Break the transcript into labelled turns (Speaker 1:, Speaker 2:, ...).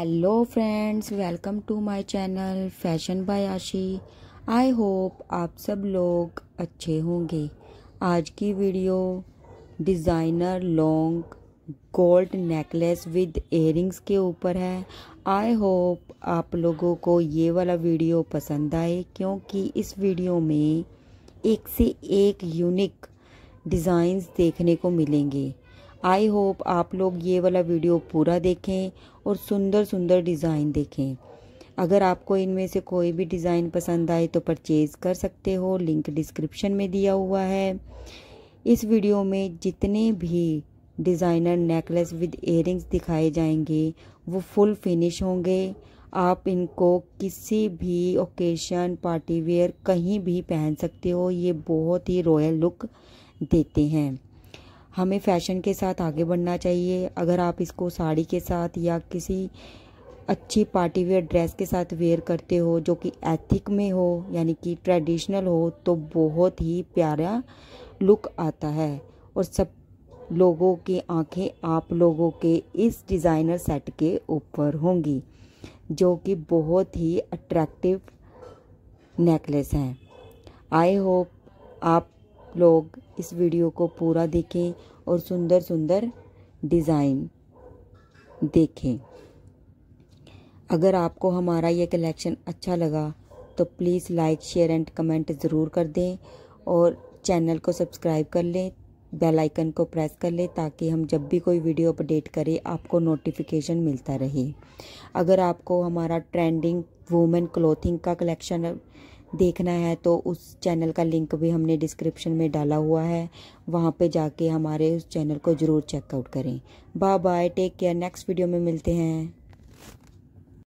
Speaker 1: Hello friends, welcome to my channel fashion by Ashi. I hope आप सब लोग अच्छे होंगे। आज की video designer long gold necklace with earrings के ऊपर है। आई होप आप लोगों को ये वाला वीडियो पसंद आए, क्योंकि इस वीडियो में एक से एक यूनिक डिज़ाइंस देखने को मिलेंगे। आई होप आप लोग ये वाला वीडियो पूरा देखें और सुंदर सुंदर डिज़ाइन देखें। अगर आपको इनमें से कोई भी डिज़ाइन पसंद आए तो परचेज़ कर सकते हो, लिंक डिस्क्रिप्शन में दिया हुआ है। इस वीडियो में जितने भी डिज़ाइनर नेकलेस विद इयररिंग्स दिखाए जाएंगे वो फुल फिनिश होंगे। आप इनको किसी भी ओकेशन, पार्टी वेयर कहीं भी पहन सकते हो। ये बहुत ही रॉयल लुक देते हैं। हमें फैशन के साथ आगे बढ़ना चाहिए। अगर आप इसको साड़ी के साथ या किसी अच्छी पार्टी वेयर ड्रेस के साथ वेयर करते हो जो कि एथिक में हो, यानी कि ट्रेडिशनल हो, तो बहुत ही प्यारा लुक आता है और सब लोगों की आंखें आप लोगों के इस डिज़ाइनर सेट के ऊपर होंगी, जो कि बहुत ही अट्रैक्टिव नेकलेस हैं। आई होप आप लोग इस वीडियो को पूरा देखें और सुंदर सुंदर डिज़ाइन देखें। अगर आपको हमारा ये कलेक्शन अच्छा लगा तो please like, share and comment ज़रूर कर दें और चैनल को सब्सक्राइब कर लें, बेल आइकन को प्रेस कर लें ताकि हम जब भी कोई वीडियो अपडेट करें आपको नोटिफिकेशन मिलता रहे। अगर आपको हमारा ट्रेंडिंग वुमेन क्लोथिंग का कलेक्शन देखना है तो उस चैनल का लिंक भी हमने डिस्क्रिप्शन में डाला हुआ है, वहाँ पे जाके हमारे उस चैनल को ज़रूर चेकआउट करें। Bye bye, take care, next video में मिलते हैं।